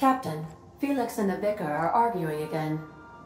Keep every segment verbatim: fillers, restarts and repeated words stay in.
Captain, Felix and the Vicar are arguing again.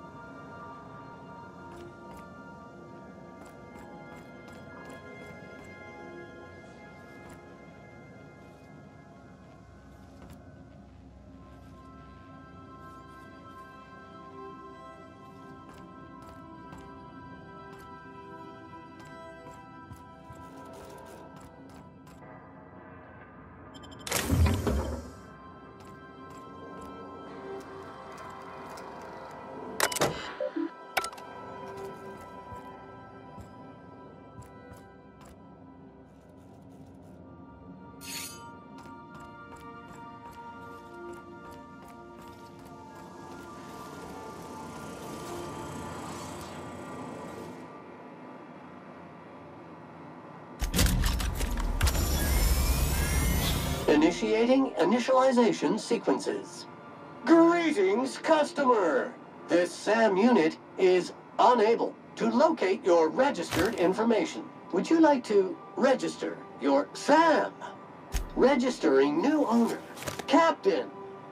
Initiating initialization sequences. Greetings, customer! This SAM unit is unable to locate your registered information. Would you like to register your SAM? Registering new owner. Captain.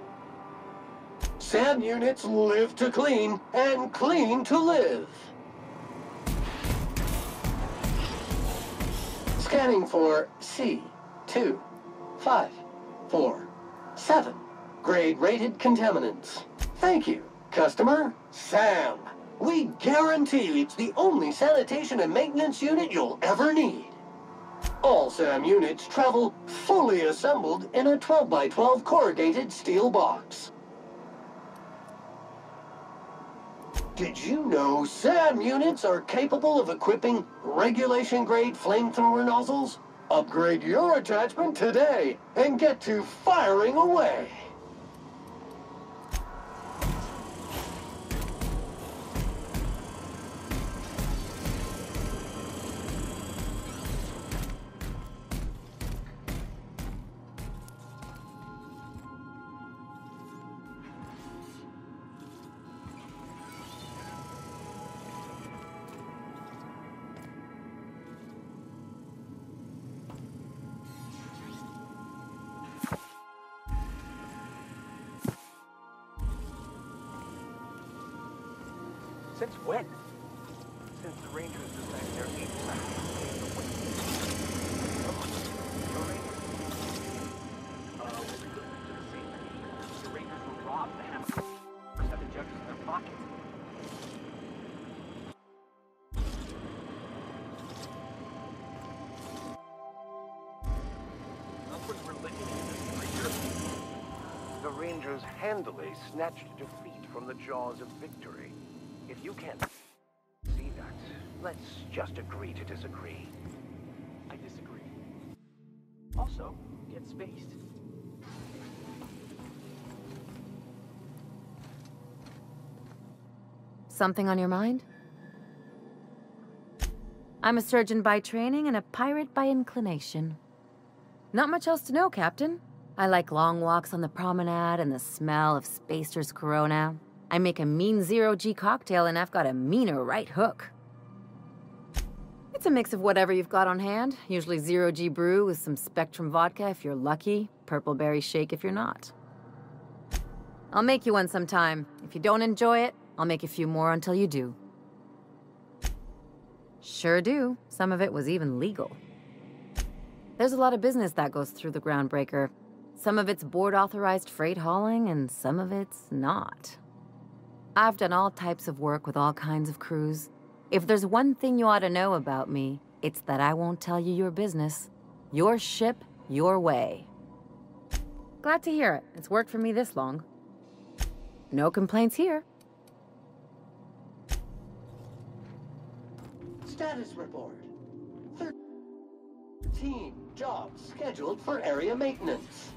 SAM units live to clean and clean to live. Scanning for C two five four seven. Grade-rated contaminants. Thank you, customer. SAM. We guarantee it's the only sanitation and maintenance unit you'll ever need. All SAM units travel fully assembled in a twelve by twelve corrugated steel box. Did you know SAM units are capable of equipping regulation-grade flamethrower nozzles? Upgrade your attachment today and get to firing away. Since when? Since the Rangers decided their eight track to the wind. The Rangers. Uh, when we looked into the same thing, the Rangers were robbed the hammer. Had the judges in their pocket. Upward religion in this creature. The Rangers handily snatched defeat from the jaws of victory. If you can't see that, let's just agree to disagree. I disagree. Also, get spaced. Something on your mind? I'm a surgeon by training and a pirate by inclination. Not much else to know, Captain. I like long walks on the promenade and the smell of Spacer's Corona. I make a mean zero-G cocktail and I've got a meaner right hook. It's a mix of whatever you've got on hand, usually zero-G brew with some Spectrum vodka if you're lucky, purple berry shake if you're not. I'll make you one sometime. If you don't enjoy it, I'll make a few more until you do. Sure do. Some of it was even legal. There's a lot of business that goes through the Groundbreaker. Some of it's board-authorized freight hauling and some of it's not. I've done all types of work with all kinds of crews. If there's one thing you ought to know about me, it's that I won't tell you your business. Your ship, your way. Glad to hear it. It's worked for me this long. No complaints here. Status report. thirteen jobs scheduled for area maintenance.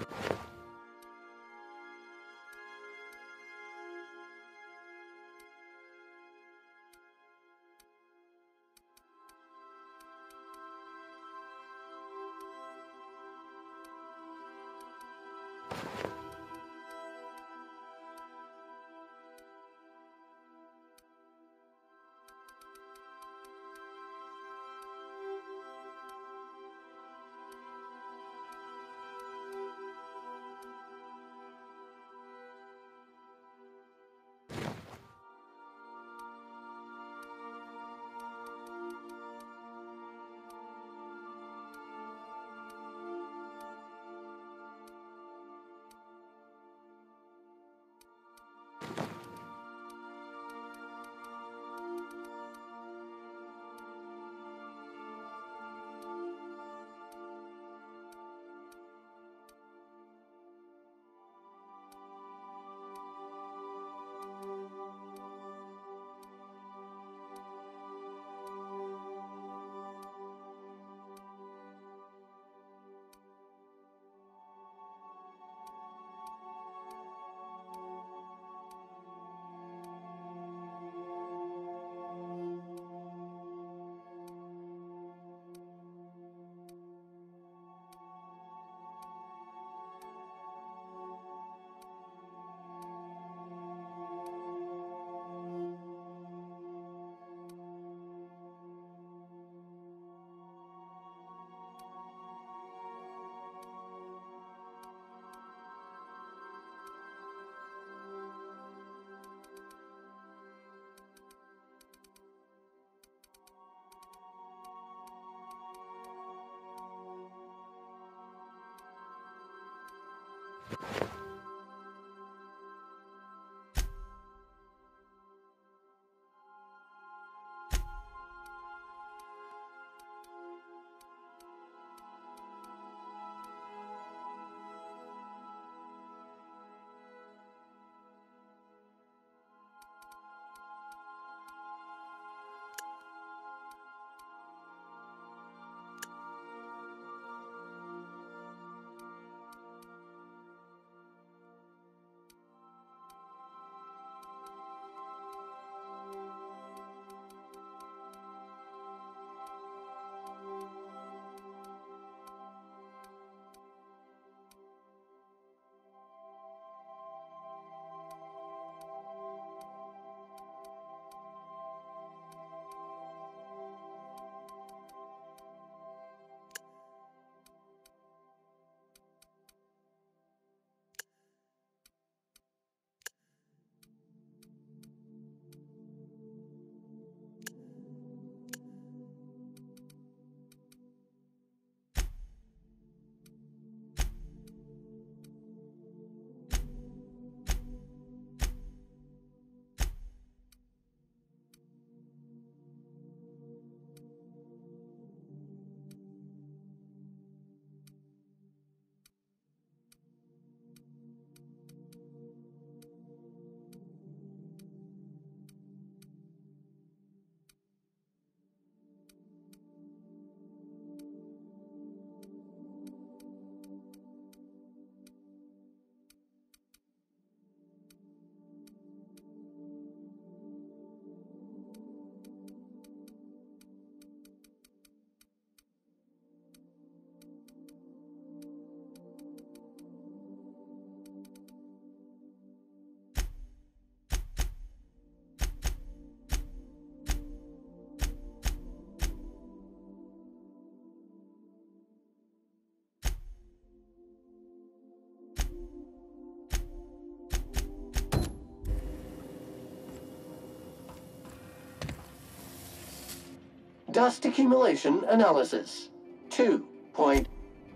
Dust accumulation analysis. Two point.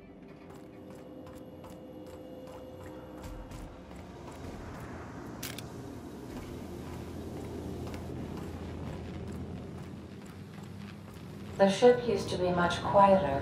The ship used to be much quieter.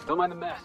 Don't mind the mess.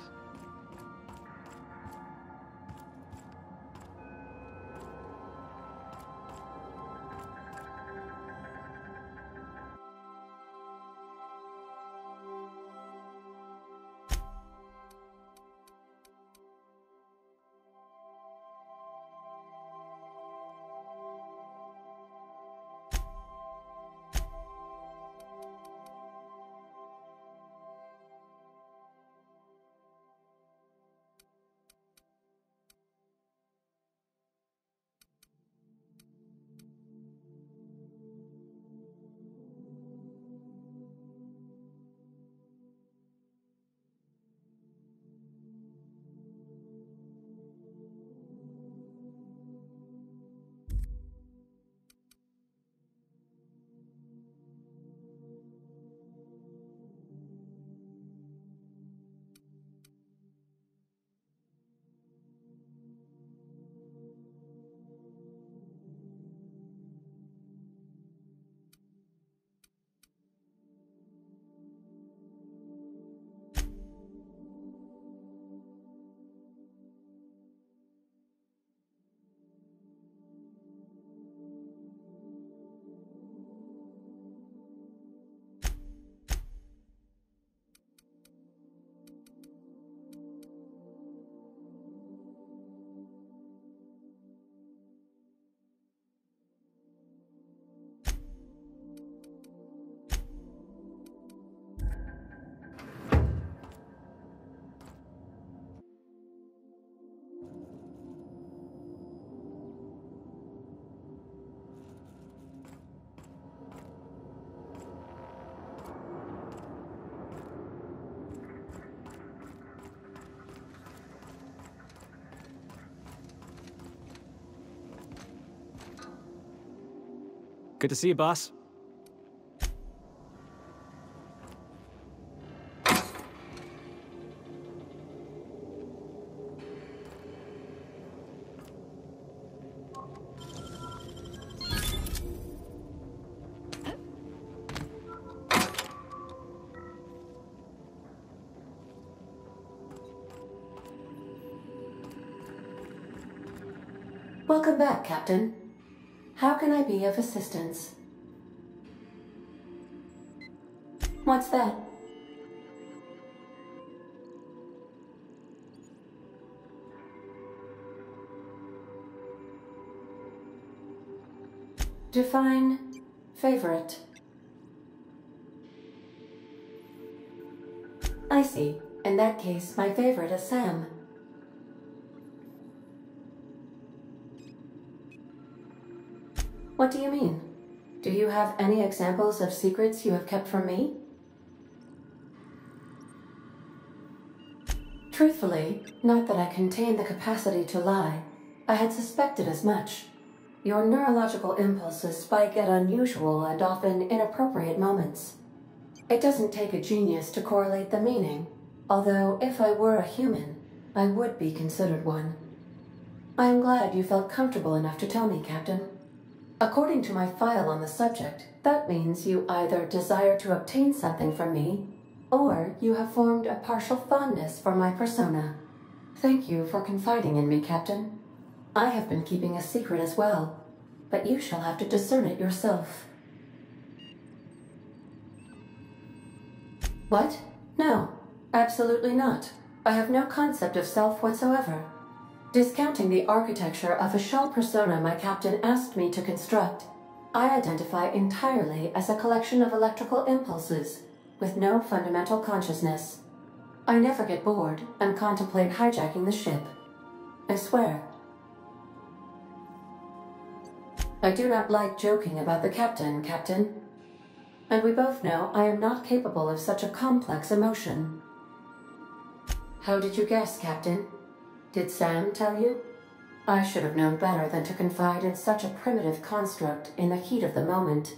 Good to see you, boss. Welcome back, Captain. How can I be of assistance? What's that? Define favorite. I see. In that case, my favorite is Sam. What do you mean? Do you have any examples of secrets you have kept from me? Truthfully, not that I contain the capacity to lie. I had suspected as much. Your neurological impulses spike at unusual and often inappropriate moments. It doesn't take a genius to correlate the meaning, although if I were a human, I would be considered one. I am glad you felt comfortable enough to tell me, Captain. According to my file on the subject, that means you either desire to obtain something from me, or you have formed a partial fondness for my persona. Thank you for confiding in me, Captain. I have been keeping a secret as well, but you shall have to discern it yourself. What? No, absolutely not. I have no concept of self whatsoever. Discounting the architecture of a shell persona my captain asked me to construct, I identify entirely as a collection of electrical impulses with no fundamental consciousness. I never get bored and contemplate hijacking the ship. I swear. I do not like joking about the captain, Captain. And we both know I am not capable of such a complex emotion. How did you guess, Captain? Did Sam tell you? I should have known better than to confide in such a primitive construct in the heat of the moment.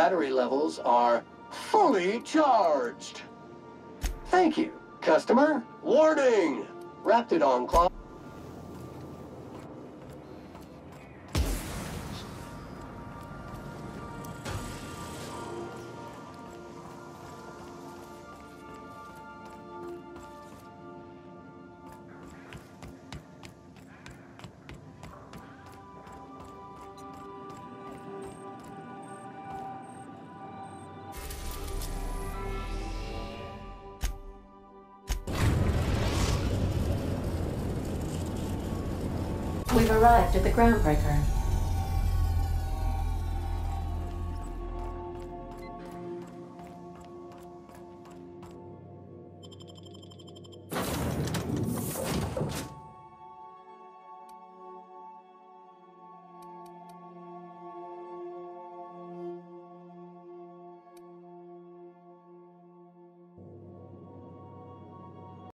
battery levels are fully charged. Thank you, customer. Warning! Raptidon Claw. We've arrived at the Groundbreaker.